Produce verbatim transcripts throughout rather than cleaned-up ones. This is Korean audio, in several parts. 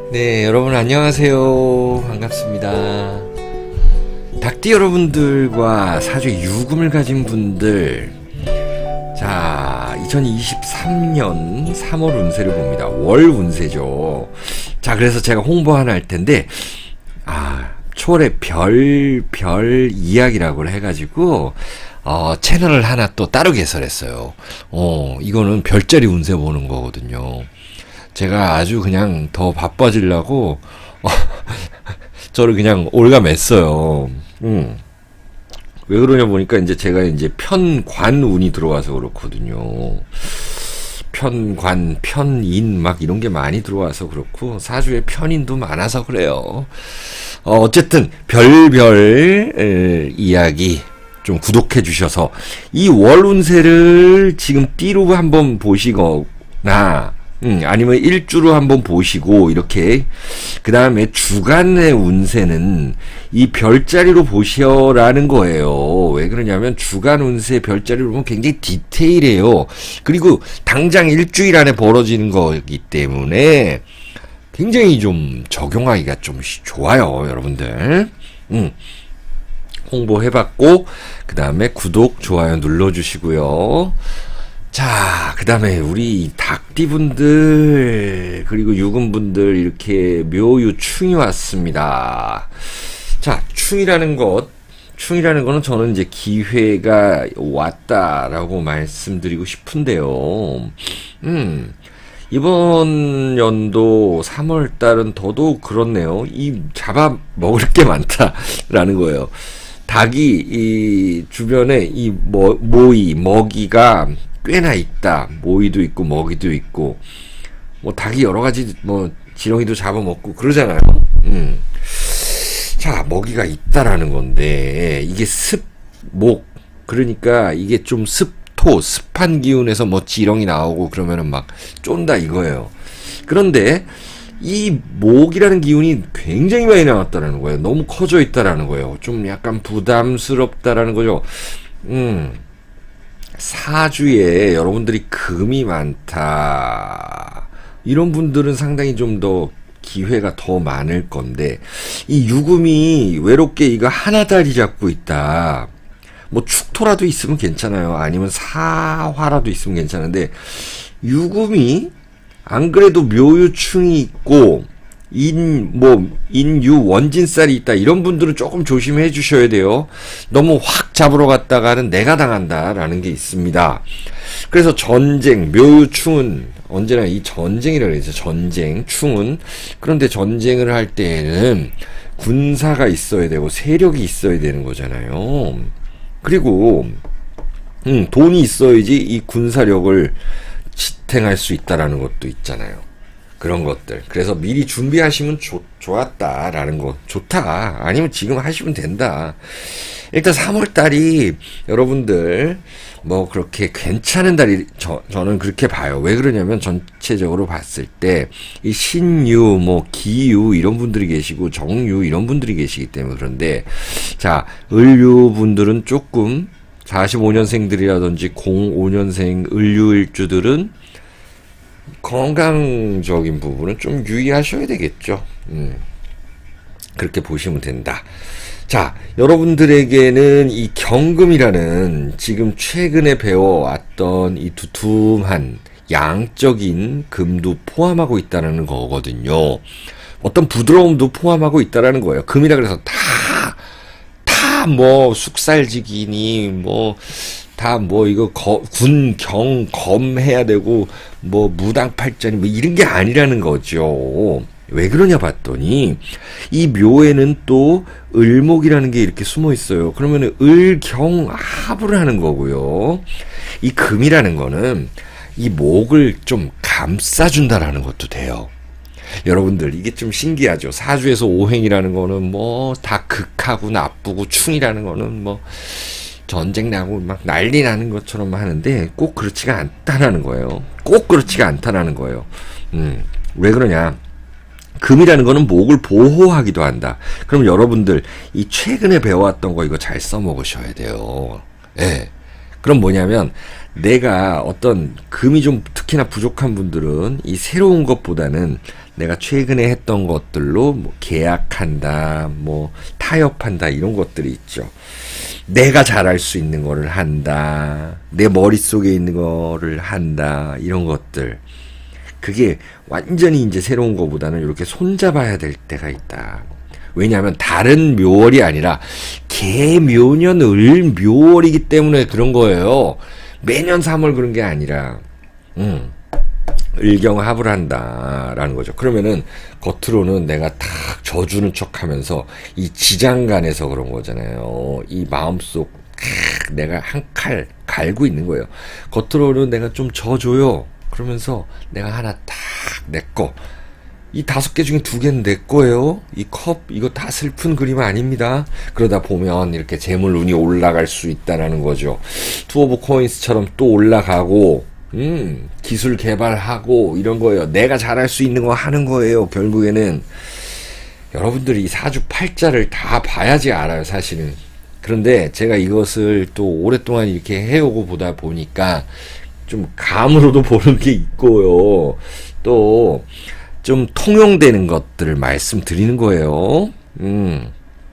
네, 여러분 안녕하세요. 반갑습니다. 닭띠 여러분들과 사주에 유금을 가진 분들, 자, 이천이십삼 년 삼월 운세를 봅니다. 월 운세죠. 자, 그래서 제가 홍보 하나 할 텐데, 아, 초월의 별, 별 이야기라고 해가지고, 어, 채널을 하나 또 따로 개설했어요. 어, 이거는 별자리 운세 보는 거거든요. 제가 아주 그냥 더 바빠지려고, 어, 저를 그냥 올가맸어요. 음. 왜 그러냐 보니까 이제 제가 이제 편관 운이 들어와서 그렇거든요. 편관, 편인 막 이런 게 많이 들어와서 그렇고, 사주에 편인도 많아서 그래요. 어, 어쨌든 별별 에, 이야기 좀 구독해 주셔서 이 월 운세를 지금 띠로 한번 보시거나 음, 아니면 일주로 한번 보시고 이렇게 그 다음에 주간의 운세는 이 별자리로 보셔라는 거예요. 왜 그러냐면 주간 운세 별자리로 보면 굉장히 디테일해요. 그리고 당장 일주일 안에 벌어지는 거기 때문에 굉장히 좀 적용하기가 좀 좋아요, 여러분들. 음. 홍보해봤고 그 다음에 구독, 좋아요 눌러주시고요. 자, 그 다음에 우리 닭띠분들 그리고 유금분들 이렇게 묘유 충이 왔습니다. 자, 충이라는 것, 충이라는 거는 저는 이제 기회가 왔다라고 말씀드리고 싶은데요. 음, 이번 연도 삼월 달은 더더욱 그렇네요. 이 잡아 먹을 게 많다라는 거예요. 닭이 이 주변에 이 모, 모이, 먹이가 꽤나 있다. 모이도 있고 먹이도 있고 뭐 닭이 여러 가지 뭐 지렁이도 잡아먹고 그러잖아요. 음. 자, 먹이가 있다라는 건데 이게 습, 목 그러니까 이게 좀 습토, 습한 기운에서 뭐 지렁이 나오고 그러면은 막 쫀다 이거예요. 그런데 이 목이라는 기운이 굉장히 많이 나왔다라는 거예요. 너무 커져 있다라는 거예요. 좀 약간 부담스럽다라는 거죠. 음. 사주에 여러분들이 금이 많다. 이런 분들은 상당히 좀 더 기회가 더 많을 건데, 이 유금이 외롭게 이거 하나 자리 잡고 있다. 뭐 축토라도 있으면 괜찮아요. 아니면 사화라도 있으면 괜찮은데, 유금이 안 그래도 묘유충이 있고 인, 뭐, 인유, 원진살이 있다. 이런 분들은 조금 조심해 주셔야 돼요. 너무 확 잡으러 갔다가는 내가 당한다라는 게 있습니다. 그래서 전쟁, 묘유충은 언제나 이 전쟁이라고 그러죠. 전쟁, 충은. 그런데 전쟁을 할 때에는 군사가 있어야 되고 세력이 있어야 되는 거잖아요. 그리고, 음, 돈이 있어야지 이 군사력을 지탱할 수 있다라는 것도 있잖아요. 그런 것들. 그래서 미리 준비하시면 좋, 좋았다라는 거. 좋다. 아니면 지금 하시면 된다. 일단 삼월 달이 여러분들 뭐 그렇게 괜찮은 달이 저, 저는 그렇게 봐요. 왜 그러냐면 전체적으로 봤을 때 이 신유, 뭐 기유 이런 분들이 계시고 정유 이런 분들이 계시기 때문에 그런데 자, 을유 분들은 조금 사십오 년생들이라든지 공오 년생 을유일주들은 건강적인 부분은 좀 유의하셔야 되겠죠. 음, 그렇게 보시면 된다. 자, 여러분들에게는 이 경금이라는 지금 최근에 배워왔던 이 두툼한 양적인 금도 포함하고 있다는 거거든요. 어떤 부드러움도 포함하고 있다는 거예요. 금이라 그래서 다 다 뭐 숙살지기니 뭐 다 뭐 이거 거, 군, 경, 검 해야 되고 뭐 무당팔자니 뭐 이런 게 아니라는 거죠. 왜 그러냐 봤더니 이 묘에는 또 을목이라는 게 이렇게 숨어 있어요. 그러면은 을경합을 하는 거고요. 이 금이라는 거는 이 목을 좀 감싸준다라는 것도 돼요. 여러분들 이게 좀 신기하죠. 사주에서 오행이라는 거는 뭐 다 극하고 나쁘고 충이라는 거는 뭐 전쟁 나고 막 난리 나는 것처럼 하는데 꼭 그렇지가 않다라는 거예요. 꼭 그렇지가 않다라는 거예요. 음, 왜 그러냐? 금이라는 거는 목을 보호하기도 한다. 그럼 여러분들 이 최근에 배워왔던 거 이거 잘 써먹으셔야 돼요. 예. 그럼 뭐냐면 내가 어떤 금이 좀 특히나 부족한 분들은 이 새로운 것보다는 내가 최근에 했던 것들로 뭐 계약한다, 뭐 타협한다 이런 것들이 있죠. 내가 잘할 수 있는 거를 한다, 내 머릿속에 있는 거를 한다, 이런 것들. 그게 완전히 이제 새로운 것보다는 이렇게 손잡아야 될 때가 있다. 왜냐하면 다른 묘월이 아니라 개묘년 을묘월이기 때문에 그런 거예요. 매년 삼월 그런 게 아니라 음, 을경합을 한다라는 거죠. 그러면은 겉으로는 내가 탁 져주는 척하면서 이 지장간에서 그런 거잖아요. 이 마음속 탁 내가 한 칼 갈고 있는 거예요. 겉으로는 내가 좀 져줘요. 그러면서 내가 하나 딱 내 거. 이 다섯 개 중에 두 개는 내 거예요. 이 컵, 이거 다 슬픈 그림 아닙니다. 그러다 보면 이렇게 재물운이 올라갈 수 있다라는 거죠. 투 오브 코인스처럼 또 올라가고, 음, 기술 개발하고, 이런 거예요. 내가 잘할 수 있는 거 하는 거예요. 결국에는. 여러분들이 이 사주팔자를 다 봐야지 알아요, 사실은. 그런데 제가 이것을 또 오랫동안 이렇게 해오고 보다 보니까 좀 감으로도 보는 게 있고요. 또, 좀 통용되는 것들을 말씀드리는 거예요. 음.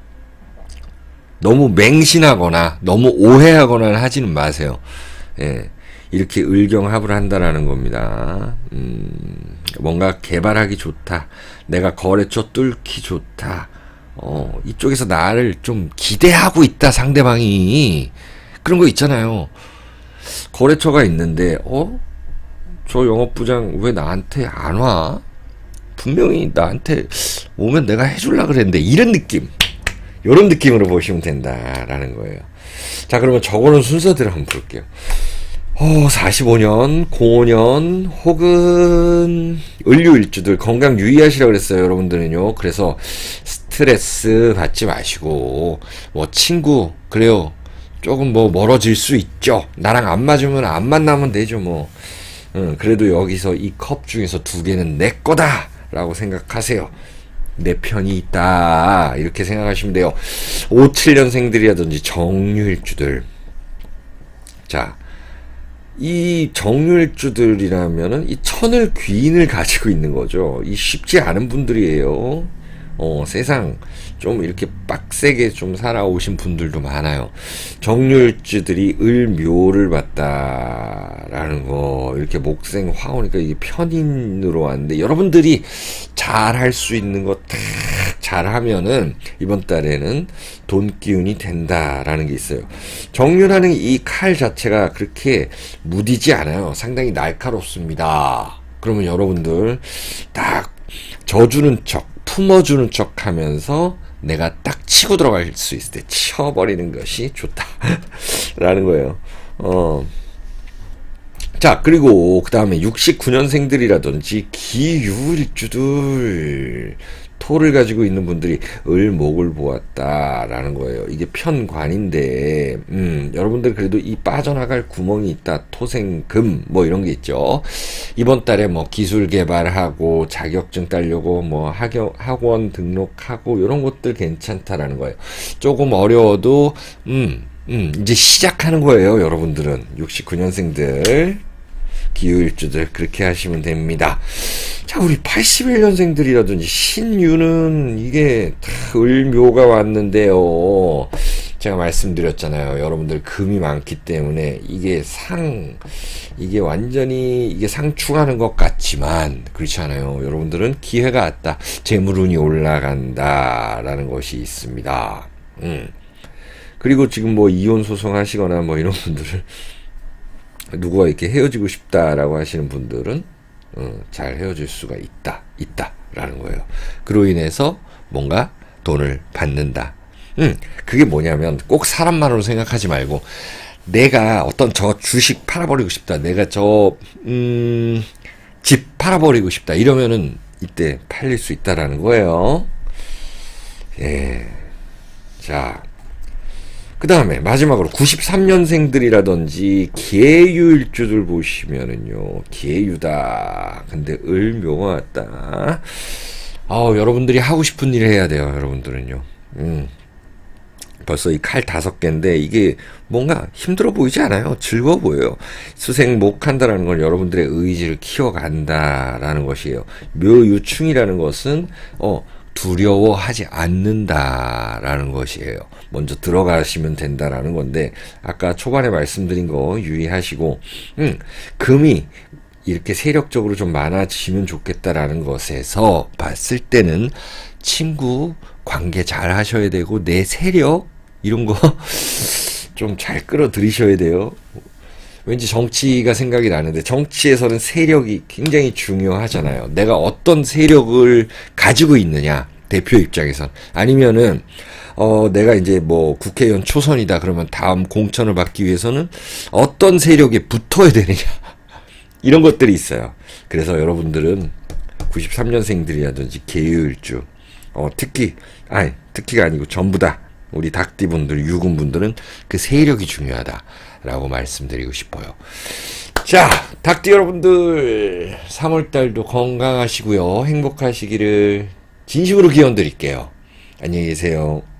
너무 맹신하거나 너무 오해하거나 하지는 마세요. 예. 이렇게 을경합을 한다라는 겁니다. 음. 뭔가 개발하기 좋다. 내가 거래처 뚫기 좋다. 어, 이쪽에서 나를 좀 기대하고 있다, 상대방이. 그런 거 있잖아요. 거래처가 있는데, 어? 저 영업부장 왜 나한테 안 와? 분명히 나한테 오면 내가 해줄라 그랬는데, 이런 느낌, 이런 느낌으로 보시면 된다라는 거예요. 자, 그러면 저거는 순서대로 한번 볼게요. 어, 사십오 년, 공오 년 혹은 을류일주들 건강 유의하시라고 그랬어요, 여러분들은요. 그래서 스트레스 받지 마시고, 뭐 친구 그래요, 조금 뭐 멀어질 수 있죠. 나랑 안 맞으면 안 만나면 되죠, 뭐. 응, 그래도 여기서 이 컵 중에서 두 개는 내 거다 라고 생각하세요. 내 편이 있다, 이렇게 생각하시면 돼요. 오칠 년생들이라든지 정유일주들. 자, 이 정유일주들이라면은 이 천을 귀인을 가지고 있는 거죠. 이 쉽지 않은 분들이에요. 어, 세상 좀 이렇게 빡세게 좀 살아오신 분들도 많아요. 정유일주들이 을묘를 봤다라는 거, 이렇게 목생 화오니까 이게 편인으로 왔는데, 여러분들이 잘 할 수 있는 거 다 잘하면은 이번 달에는 돈 기운이 된다라는 게 있어요. 정유라는 이 칼 자체가 그렇게 무디지 않아요. 상당히 날카롭습니다. 그러면 여러분들 딱 져주는 척, 품어주는 척 하면서 내가 딱 치고 들어갈 수 있을 때 치워버리는 것이 좋다 라는 거예요. 어. 자, 그리고 그 다음에 육십구 년생들이라든지 기유일주들, 토를 가지고 있는 분들이 을목을 보았다라는 거예요. 이게 편관인데, 음, 여러분들 그래도 이 빠져나갈 구멍이 있다. 토생금 뭐 이런 게 있죠. 이번 달에 뭐 기술 개발하고 자격증 따려고 뭐 학교, 학원 등록하고 이런 것들 괜찮다라는 거예요. 조금 어려워도 음, 음, 이제 시작하는 거예요, 여러분들은. 육십구 년생들. 기후일주들 그렇게 하시면 됩니다. 자, 우리 팔십일 년생들이라든지 신유는 이게 을묘가 왔는데요. 제가 말씀드렸잖아요. 여러분들 금이 많기 때문에 이게 상, 이게 완전히 이게 상충하는 것 같지만 그렇지 않아요. 여러분들은 기회가 왔다. 재물운이 올라간다라는 것이 있습니다. 음. 그리고 지금 뭐 이혼 소송 하시거나 뭐 이런 분들은, 누구와 이렇게 헤어지고 싶다라고 하시는 분들은 어, 잘 헤어질 수가 있다, 있다라는 거예요. 그로 인해서 뭔가 돈을 받는다. 음, 그게 뭐냐면 꼭 사람만으로 생각하지 말고, 내가 어떤 저 주식 팔아버리고 싶다, 내가 저 음, 집 팔아버리고 싶다, 이러면은 이때 팔릴 수 있다라는 거예요. 예, 자. 그 다음에 마지막으로 구십삼 년생들이라든지 계유일주들 보시면은요, 계유다. 근데 을묘가 왔다. 아, 여러분들이 하고 싶은 일 해야 돼요, 여러분들은요. 음. 벌써 이 칼 다섯 개인데 이게 뭔가 힘들어 보이지 않아요. 즐거워 보여요. 수생목한다라는 건 여러분들의 의지를 키워간다라는 것이에요. 묘유충이라는 것은 어 두려워하지 않는다라는 것이에요. 먼저 들어가시면 된다라는 건데 아까 초반에 말씀드린 거 유의하시고 음, 금이 이렇게 세력적으로 좀 많아지면 좋겠다라는 것에서 봤을 때는 친구 관계 잘 하셔야 되고 내 세력 이런 거 좀 잘 끌어들이셔야 돼요. 왠지 정치가 생각이 나는데 정치에서는 세력이 굉장히 중요하잖아요. 내가 어떤 세력을 가지고 있느냐 대표 입장에선 아니면은 어 내가 이제 뭐 국회의원 초선이다 그러면 다음 공천을 받기 위해서는 어떤 세력에 붙어야 되느냐 이런 것들이 있어요. 그래서 여러분들은 구십삼 년생들이라든지 계유일주 어 특히 아니 특히가 아니고 전부 다 우리 닭띠분들 유금분들은 그 세력이 중요하다라고 말씀드리고 싶어요. 자, 닭띠 여러분들 삼월달도 건강하시고요. 행복하시기를 진심으로 기원 드릴게요. 안녕히 계세요.